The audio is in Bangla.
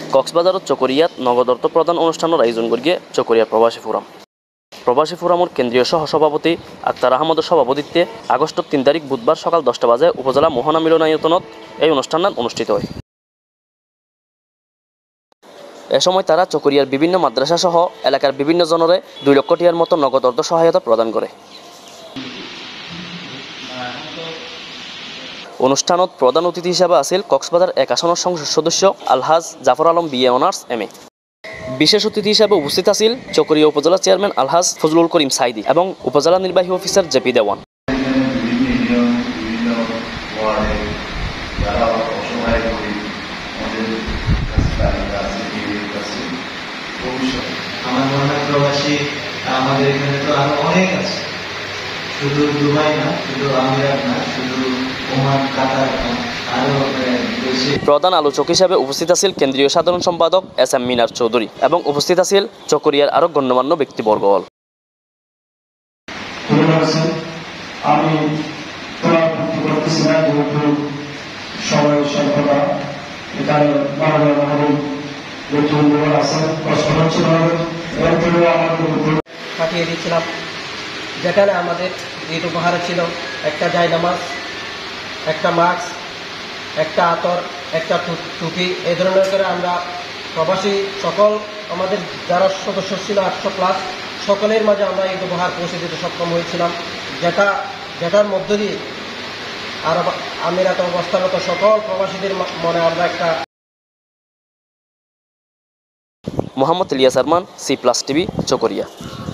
কক্সবাজার ও চকরিয়াত নগদ অর্থ প্রদান অনুষ্ঠানের আয়োজন করিয়ে চকরিয়া প্রবাসী ফোরাম। প্রবাসী ফোরামের কেন্দ্রীয় সহসভাপতি আক্তার আহমদের সভাপতিত্বে আগস্টের 3 তারিখ বুধবার সকাল 10টা বাজে উপজেলা মোহনা মিলনায়তনত এই অনুষ্ঠান অনুষ্ঠিত হয়। এ সময় তারা চকরিয়ার বিভিন্ন মাদ্রাসা সহ এলাকার বিভিন্ন জনরে 2 লক্ষ টাকার মতো নগদ অর্থ সহায়তা প্রদান করে। অনুষ্ঠানত প্রধান অতিথি হিসাবে আছিল কক্সবাজার 1 আসনের সংসদ সদস্য Alhaj Jafar Alam BA honours MA. বিশেষ অতিথি হিসাবে উপস্থিত আছিল চকরিয়া উপজেলা চেয়ারম্যান আলহাজ ফজলুল করিম সাইদি এবং উপজেলা নির্বাহী অফিসার জেপি দেওয়ান। আমার মনে হয় প্রবাসী আমাদের এখানে তো আরো অনেক আছে, শুধু দুবাই না, শুধু আমিরাত না, শুধু ওমান, কাতার, আরো বেশি। প্রধান আলোচক হিসাবে উপস্থিত আছিল কেন্দ্রীয় সাধারণ সম্পাদক এস এম মিনার চৌধুরী এবং উপস্থিত আছিল চকরিয়ার আরো গণ্যমান্য ব্যক্তিবর্গ। আমি করতেছি না, যেহেতু সবাই সর্বদা এখানে পাঠিয়ে দিয়েছিলাম, যেখানে আমাদের ঈদ উপহারে ছিল একটা জায়নামাজ, একটা মাস্ক, একটা আতর, একটা টুপি। এই ধরনের করে আমরা প্রবাসী সকল আমাদের যারা সদস্য ছিল 800+ সকলের মাঝে আমরা ঈদ উপহার পৌঁছে দিতে সক্ষম হয়েছিলাম, যেটার মধ্য দিয়ে আরব আমিরাতে অবস্থানরত সকল প্রবাসীদের মনে আমরা একটা। Mohammad Ilias Arman, C+ TV, Chakaria.